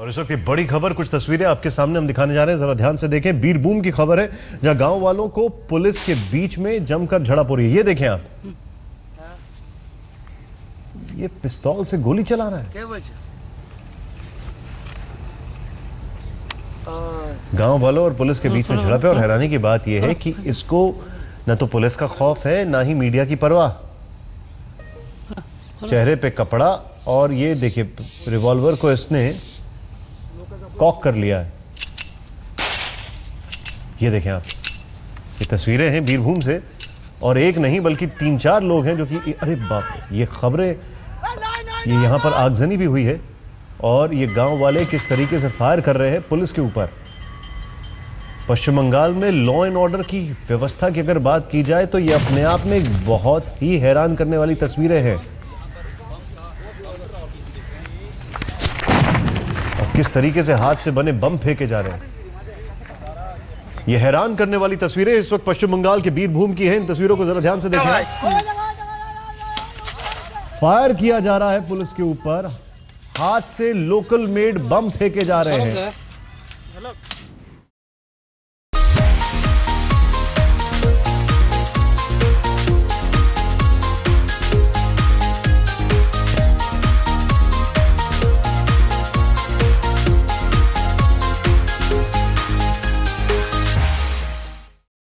और इस वक्त ये बड़ी खबर, कुछ तस्वीरें आपके सामने हम दिखाने जा रहे हैं, जरा ध्यान से देखें। बीरभूम की खबर है जहां गांव वालों को पुलिस के बीच में जमकर झड़प हो रही है। ये देखें आप, ये पिस्तौल से गोली चला रहा है। गांव वालों और पुलिस के बीच में झड़प है और हैरानी की बात यह है कि इसको न तो पुलिस का खौफ है ना ही मीडिया की परवाह। चेहरे पे कपड़ा और ये देखिए रिवॉल्वर को इसने कॉक कर लिया है। ये देखें आप, ये तस्वीरें हैं बीरभूम से और एक नहीं बल्कि 3-4 लोग हैं जो कि अरे बाप रे, ये खबरें, ये यहाँ पर आगजनी भी हुई है और ये गांव वाले किस तरीके से फायर कर रहे हैं पुलिस के ऊपर। पश्चिम बंगाल में लॉ एंड ऑर्डर की व्यवस्था की अगर बात की जाए तो ये अपने आप में एक बहुत ही हैरान करने वाली तस्वीरें हैं। और किस तरीके से हाथ से बने बम फेंके जा रहे हैं, ये हैरान करने वाली तस्वीरें इस वक्त पश्चिम बंगाल के बीरभूम की हैं। इन तस्वीरों को जरा ध्यान से देखें। फायर किया जा रहा है पुलिस के ऊपर, हाथ से लोकल मेड बम फेंके जा रहे हैं।